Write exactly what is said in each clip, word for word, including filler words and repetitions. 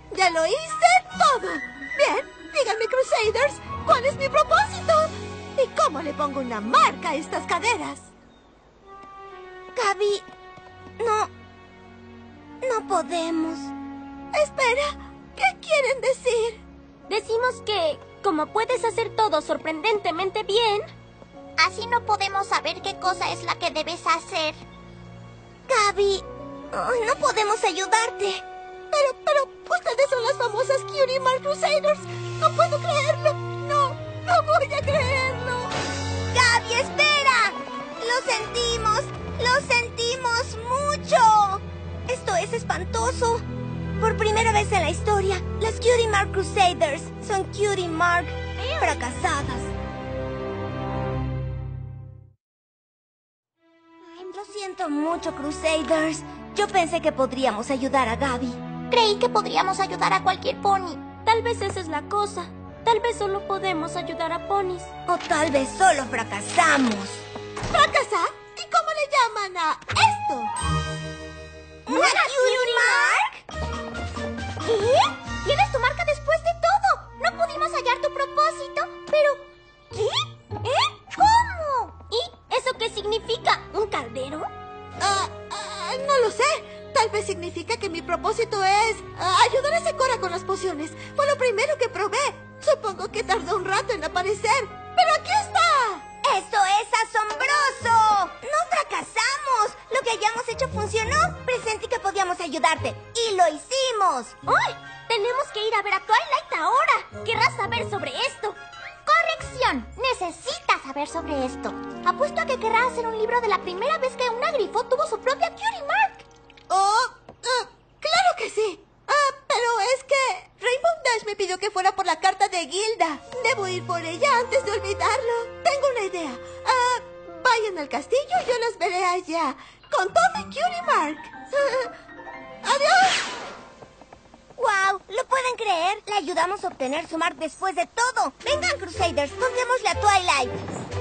¡Ya lo hice todo! Bien, díganme, Crusaders, ¿cuál es mi propósito? ¿Y cómo le pongo una marca a estas caderas? Gaby, no... no podemos. Espera, ¿qué quieren decir? Decimos que, como puedes hacer todo sorprendentemente bien... Así no podemos saber qué cosa es la que debes hacer. Gaby, oh, no podemos ayudarte. Pero, pero, ustedes son las famosas Cutie Mark Crusaders. No puedo creerlo. No, no voy a creerlo. Gaby, espera. Lo sentimos, lo sentimos mucho. Esto es espantoso. Por primera vez en la historia, las Cutie Mark Crusaders son Cutie Mark fracasadas. Lo siento mucho, Crusaders. Yo pensé que podríamos ayudar a Gaby. Creí que podríamos ayudar a cualquier pony. Tal vez esa es la cosa. Tal vez solo podemos ayudar a ponis. O tal vez solo fracasamos. ¿Fracasar? ¿Y cómo le llaman a esto? ¿Una Cutie Mark? ¿Qué? ¿Tienes tu marca después de todo? No pudimos hallar tu propósito, pero... ¿Qué? ¿Eh? ¿Cómo? ¿Y eso qué significa? ¿Un caldero? Ah, ah, no lo sé. Tal vez significa que mi propósito es ah, ayudar a Sakura con las pociones. Fue lo primero que probé. Supongo que tardó un rato en aparecer. ¡Pero aquí está! ¡Esto es asombroso! ¡No fracasamos! Lo que hayamos hecho funcionó. Presentí que podíamos ayudarte. ¡Y lo hicimos! ¡Uy! Tenemos que ir a ver a Twilight ahora. Querrás saber sobre esto. ¡Corrección! Necesitas saber sobre esto. Apuesto a que querrá hacer un libro de la primera vez que una grifo tuvo su propia Cutie Mark. Oh, uh, claro que sí. Ah, pero es que Rainbow Dash me pidió que fuera por la carta de Gilda. Debo ir por ella antes de olvidarlo. Tengo una idea. Ah, vayan al castillo y yo los veré allá. Con todo mi Cutie Mark. ¡Adiós! ¡Wow! ¿Lo pueden creer? Le ayudamos a obtener su mark después de todo. Vengan, Crusaders, contémosle a Twilight.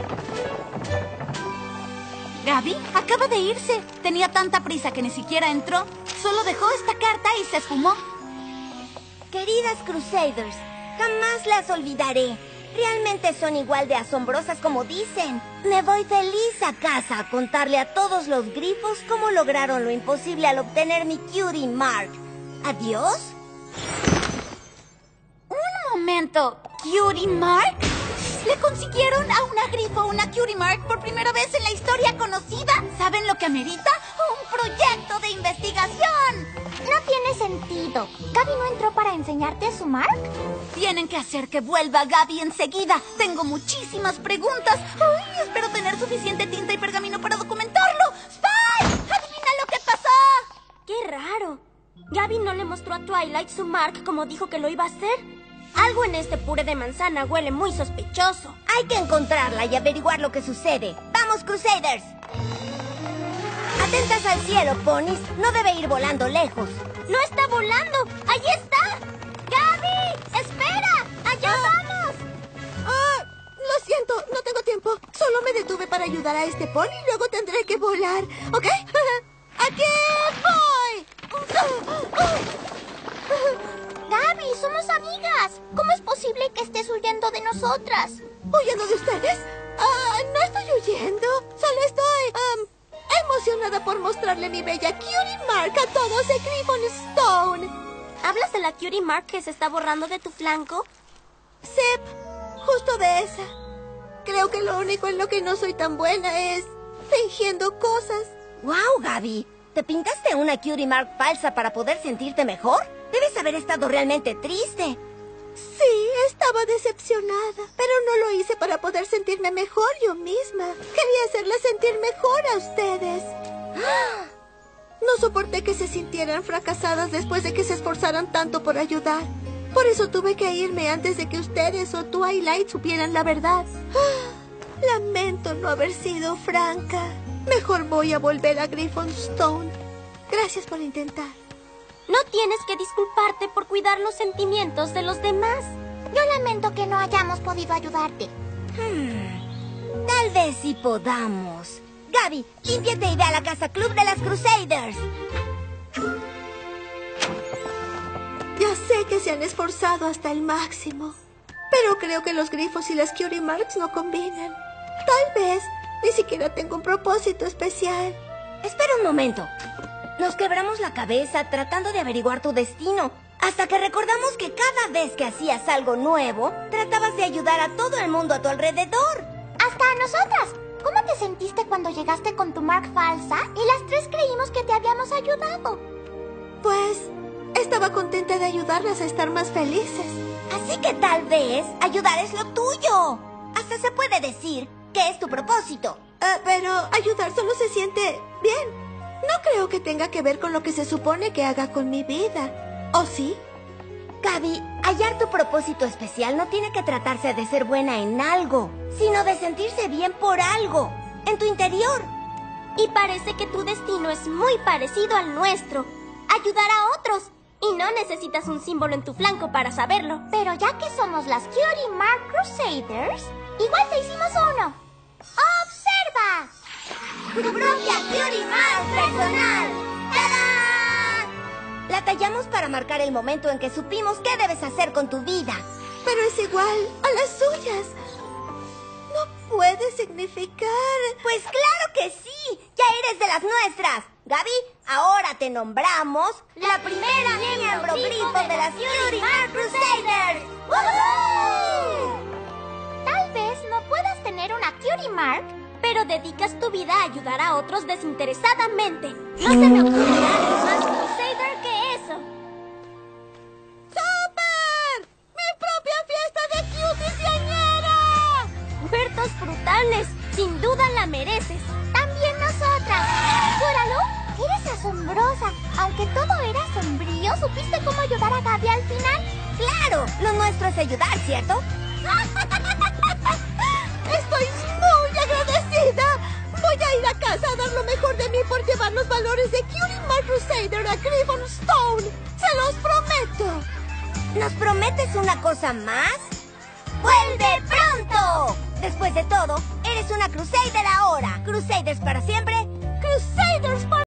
Gaby acaba de irse. Tenía tanta prisa que ni siquiera entró. Solo dejó esta carta y se esfumó. Queridas Crusaders, jamás las olvidaré. Realmente son igual de asombrosas como dicen. Me voy feliz a casa a contarle a todos los grifos cómo lograron lo imposible al obtener mi Cutie Mark. ¿Adiós? Un momento. ¿Cutie Mark? ¿Le consiguieron a una grifo una Cutie Mark por primera vez en la historia conocida? ¿Saben lo que amerita? ¡Un proyecto de investigación! No tiene sentido. ¿Gaby no entró para enseñarte su mark? Tienen que hacer que vuelva Gaby enseguida. Tengo muchísimas preguntas. Ay, espero tener suficiente tinta y pergamino para documentarlo. ¡Spy! ¡Adivina lo que pasó! ¡Qué raro! Gaby no le mostró a Twilight su mark como dijo que lo iba a hacer. Algo en este puré de manzana huele muy sospechoso. Hay que encontrarla y averiguar lo que sucede. ¡Vamos, Crusaders! Atentas al cielo, ponis. No debe ir volando lejos. ¡No está volando! ¡Ahí está! ¡Gaby! ¡Espera! ¡Allá vamos! Ah, lo siento, no tengo tiempo. Solo me detuve para ayudar a este pony y luego tendré que volar. ¿Ok? ¡Aquí voy! Gaby, somos amigas. ¿Cómo es posible que estés huyendo de nosotras? ¿Huyendo de ustedes? Ah, no estoy huyendo. Solo estoy um, emocionada por mostrarle mi bella Cutie Mark a todos de Griffon Stone. ¿Hablas de la Cutie Mark que se está borrando de tu flanco? Sí, justo de esa. Creo que lo único en lo que no soy tan buena es fingiendo cosas. ¡Wow, Gaby! ¿Te pintaste una Cutie Mark falsa para poder sentirte mejor? Debes haber estado realmente triste. Sí, estaba decepcionada, pero no lo hice para poder sentirme mejor yo misma. Quería hacerles sentir mejor a ustedes. No soporté que se sintieran fracasadas después de que se esforzaran tanto por ayudar. Por eso tuve que irme antes de que ustedes o Twilight supieran la verdad. Lamento no haber sido franca. Mejor voy a volver a Griffonstone. Gracias por intentar. No tienes que disculparte por cuidar los sentimientos de los demás. Yo lamento que no hayamos podido ayudarte. Hmm, tal vez sí podamos. Gaby, límpiate y ve a la casa club de las Crusaders. Ya Sé que se han esforzado hasta el máximo, pero creo que los grifos y las Cutie Marks no combinan. Tal vez ni siquiera tengo un propósito especial. Espera un momento. Nos quebramos la cabeza tratando de averiguar tu destino, hasta que recordamos que cada vez que hacías algo nuevo, tratabas de ayudar a todo el mundo a tu alrededor. Hasta a nosotras. ¿Cómo te sentiste cuando llegaste con tu mark falsa y las tres creímos que te habíamos ayudado? Pues estaba contenta de ayudarlas a estar más felices. Así que tal vez ayudar es lo tuyo. Hasta se puede decir que es tu propósito. Ah, pero ayudar solo se siente bien. No creo que tenga que ver con lo que se supone que haga con mi vida. ¿O sí? Gaby, hallar tu propósito especial no tiene que tratarse de ser buena en algo, sino de sentirse bien por algo, en tu interior. Y parece que tu destino es muy parecido al nuestro. Ayudar a otros. Y no necesitas un símbolo en tu flanco para saberlo. Pero ya que somos las Cutie Mark Crusaders, igual te hicimos uno. ¡Observa! ¡Tu propia Cutie Mark personal! ¡Tarán! La tallamos para marcar el momento en que supimos qué debes hacer con tu vida. Pero es igual a las suyas. No puede significar... Pues claro que sí. Ya eres de las nuestras. Gaby, ahora te nombramos la primera miembro grifo de las Cutie Mark Crusaders. ¡Woohoo! Tal vez no puedas tener una Cutie Mark, pero dedicas tu vida a ayudar a otros desinteresadamente. No se me ocurrirá algo más Crusader que eso. ¡Súper! ¡Mi propia fiesta de cutieseñera! Huertos frutales, sin duda la mereces. también nosotras. Coralu, eres asombrosa. Aunque todo era sombrío, ¿supiste cómo ayudar a Gaby al final? ¡Claro! Lo nuestro es ayudar, ¿cierto? ¡Estoy muy agradecida! Voy a ir a casa a dar lo mejor de mí por llevar los valores de Cutie Mark Crusader a Griffon Stone. ¡Se los prometo! ¿Nos prometes una cosa más? ¡Vuelve pronto! Después de todo, eres una Crusader ahora. Crusaders para siempre. ¡Crusaders para